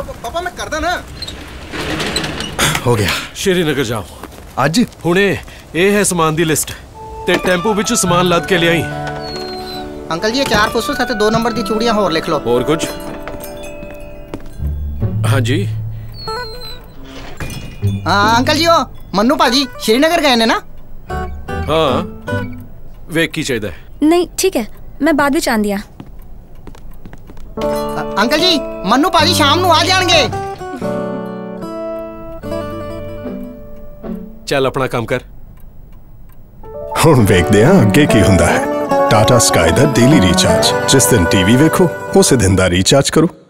पापा मैं करदा ना। हो गया। श्रीनगर जाओ अज हुणे। ये है सामान दी लिस्ट ते टेंपो विच सामान लद के ले आई। अंकल जी ये 4 फुसफुस ते 2 नंबर दी चूड़ियां होर लिख लो। और कुछ? हाँ जी। हाँ अंकल जी, ओ मन्नू पाजी श्रीनगर गए ने ना? हाँ वेख की चाहिए? नहीं ठीक है, मैं बाद में आंदी आ। अंकल जी मन्नू पाजी शाम नू आ जाएंगे। चल अपना काम कर। हुण वेखदे हां अगे की हुंदा है। टाटा स्काई दा डेली रिचार्ज, जिस दिन टीवी वेखो उस दिन दा रिचार्ज करो।